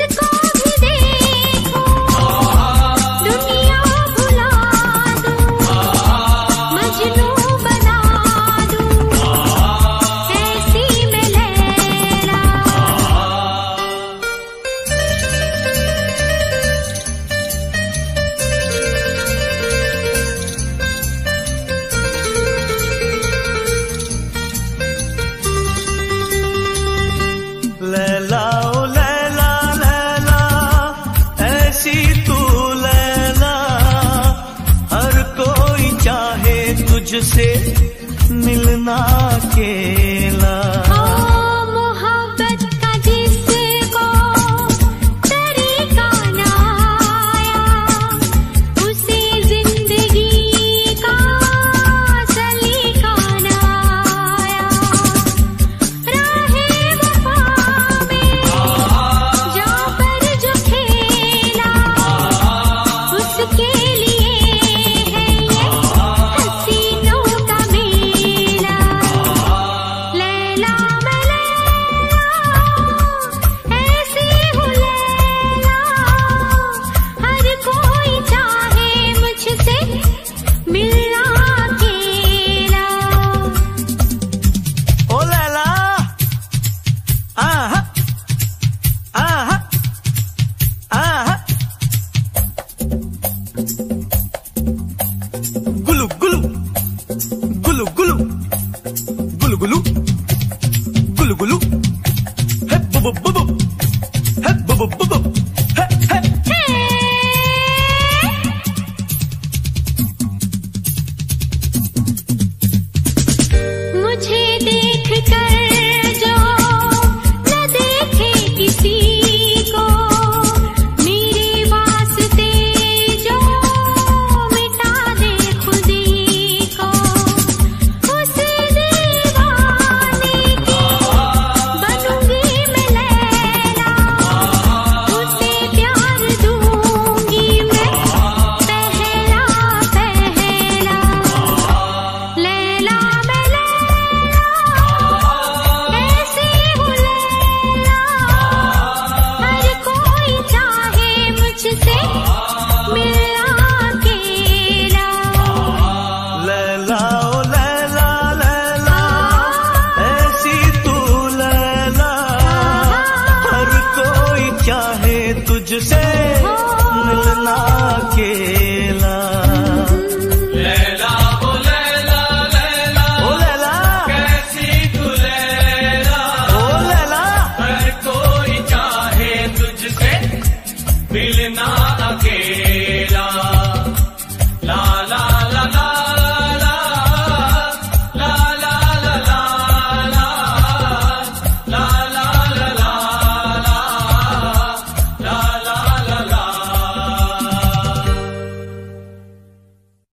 तुझसे मिलना अकेला। मोहब्बत का जिसको तरीका ना आया, उसे जिंदगी का सलीका ना आया। राहे वफा में जा पर जो खेला, उसके गुलू गुलू गुलू हे बुबु बुबु हे बुबु बुबु हे हे। मुझे देख कर जो न देखे किसी को, मेरे वास्ते जो मिटा दे खुदी को, उसे दीवाने की बनूंगी मैं लैला, उसे प्यार दूंगी मैं पहला पहला। लैला मैं लैला, ऐसी हूँ लैला, हर कोई चाहे मुझसे मिलना अकेला। लैला ओ लैला लैला, ऐसी तू लैला, हर कोई चाहे तुझसे मिलना अकेला। लैला ओ लैला लैला, ओ लैला कैसी तू लैला, ओ लैला, हर कोई चाहे तुझसे मिलना